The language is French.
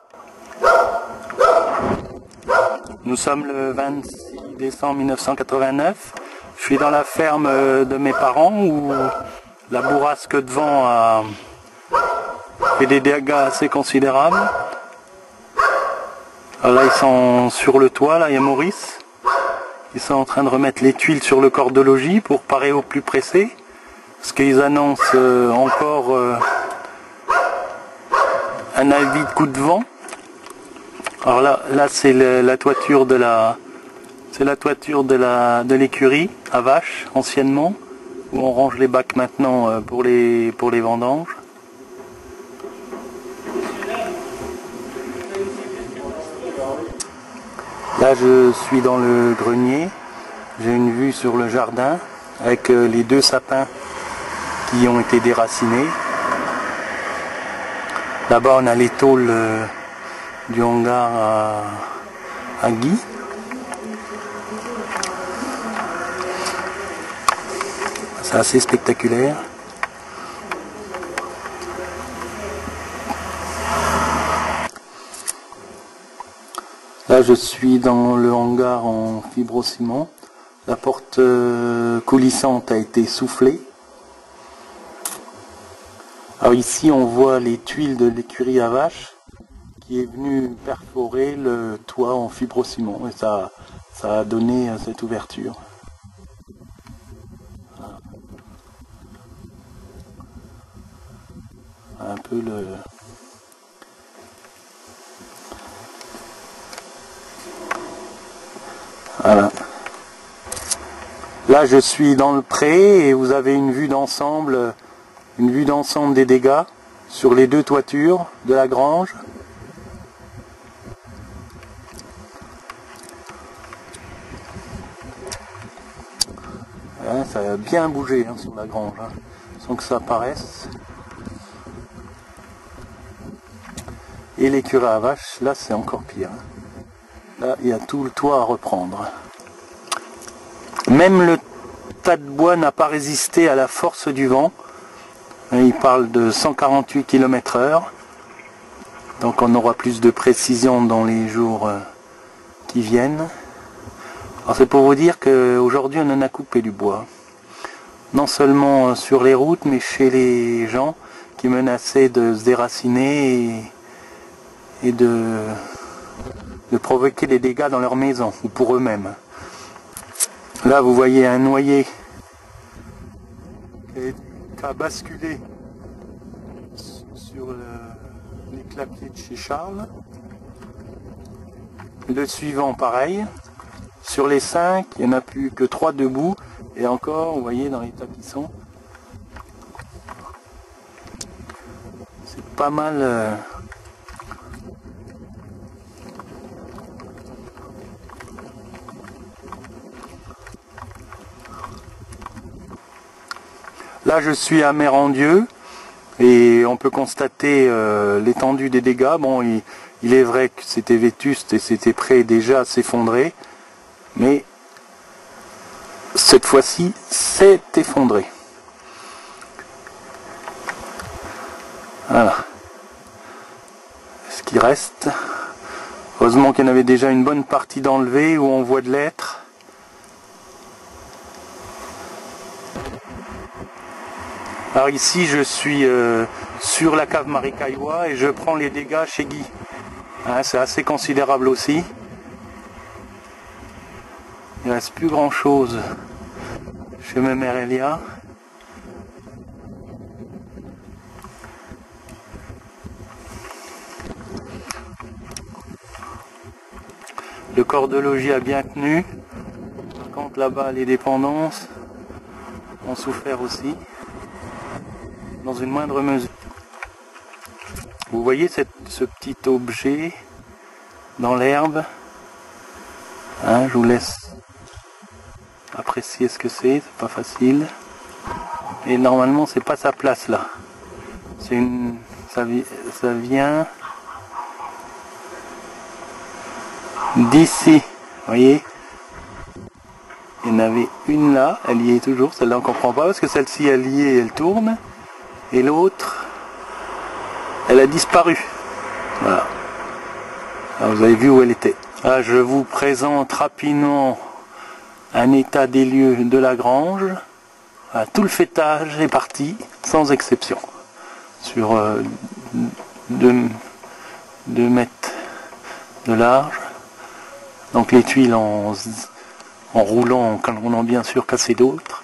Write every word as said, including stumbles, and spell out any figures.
Nous sommes le vingt-six décembre mille neuf cent quatre-vingt-neuf. Je suis dans la ferme de mes parents où la bourrasque de vent a fait des dégâts assez considérables. Alors là, ils sont sur le toit, là, il y a Maurice. Ils sont en train de remettre les tuiles sur le corps de logis pour parer au plus pressé. Parce qu'ils annoncent euh, encore euh, un avis de coup de vent. Alors là, là c'est la toiture de la, c'est la toiture de la de l'écurie à vaches anciennement, où on range les bacs maintenant euh, pour les pour les vendanges. Là, je suis dans le grenier. J'ai une vue sur le jardin avec euh, les deux sapins qui ont été déracinés. Là-bas, on a les tôles euh, du hangar à, à Guy. C'est assez spectaculaire. Là, je suis dans le hangar en fibrociment. La porte euh, coulissante a été soufflée. Alors ici, on voit les tuiles de l'écurie à vaches qui est venu perforer le toit en fibrociment et ça, ça a donné cette ouverture. Voilà. Un peu le... Voilà. Là, je suis dans le pré et vous avez une vue d'ensemble, une vue d'ensemble des dégâts sur les deux toitures de la grange. Hein, ça a bien bougé hein, sur la grange, hein, sans que ça apparaisse. Et l'écurie à vaches, là c'est encore pire. Là, il y a tout le toit à reprendre. Même le tas de bois n'a pas résisté à la force du vent. Il parle de cent quarante-huit kilomètres heure. Donc on aura plus de précision dans les jours qui viennent. Alors c'est pour vous dire qu'aujourd'hui on en a coupé du bois. Non seulement sur les routes, mais chez les gens qui menaçaient de se déraciner et, et de, de provoquer des dégâts dans leur maison ou pour eux-mêmes. Là vous voyez un noyer qui a basculé sur le, les clapiers de chez Charles. Le suivant pareil. Sur les cinq, il n'y en a plus que trois debout. Et encore, vous voyez dans l'état qu'ils sont. C'est pas mal. Euh... Là, je suis à Mérandieu et on peut constater euh, l'étendue des dégâts. Bon, il, il est vrai que c'était vétuste et c'était prêt déjà à s'effondrer, mais cette fois-ci, c'est effondré. Voilà. Ce qui reste. Heureusement qu'il y en avait déjà une bonne partie d'enlevée où on voit de l'être. Alors ici je suis euh, sur la cave Maricaillois et je prends les dégâts chez Guy. Hein, c'est assez considérable aussi. Il ne reste plus grand chose chez ma mère Elia. Le corps de logis a bien tenu. Par contre là-bas les dépendances ont souffert aussi. Dans une moindre mesure. Vous voyez cette, ce petit objet dans l'herbe. Hein, je vous laisse apprécier ce que c'est, c'est pas facile. Et normalement c'est pas sa place là. C'est une. Ça, ça vient d'ici. Vous voyez? Il y en avait une là, elle y est toujours, celle-là on comprend pas parce que celle-ci elle y est, elle tourne. Et l'autre, elle a disparu. Voilà. Alors, vous avez vu où elle était. Là, je vous présente rapidement un état des lieux de la grange. Voilà, tout le fêtage est parti, sans exception. Sur euh, deux mètres de large. Donc les tuiles en, en roulant, en en bien sûr cassé d'autres.